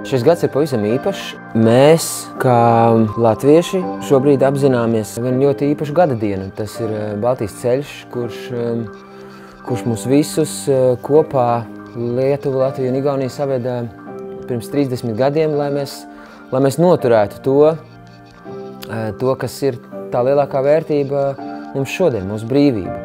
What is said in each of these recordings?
Šis gads ir pavisam īpašs. Mēs, kā latvieši, šobrīd apzināmies vienu ļoti īpašu gada dienu. Tas ir Baltijas ceļš, kurš mūs visus kopā Lietuvu, Latviju un Igauniju saveda pirms 30 gadiem, lai mēs noturētu to, kas ir tā lielākā vērtība mums šodien, mūsu brīvība.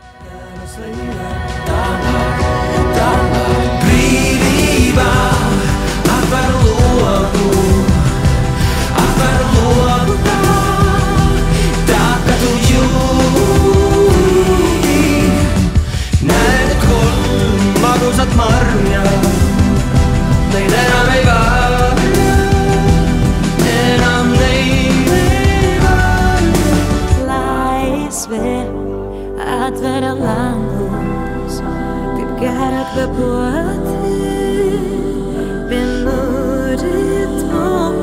Atveram langus, taip gera kvėpuoti vienu ritmu.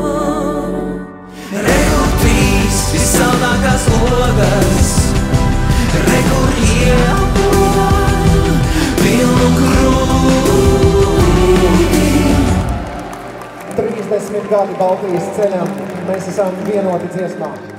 Rekur trīs visaldākās logas, rekur iepo pilnu krūti. 30 gadi Baltijas ceļam, mēs esam vienoti dziesmā.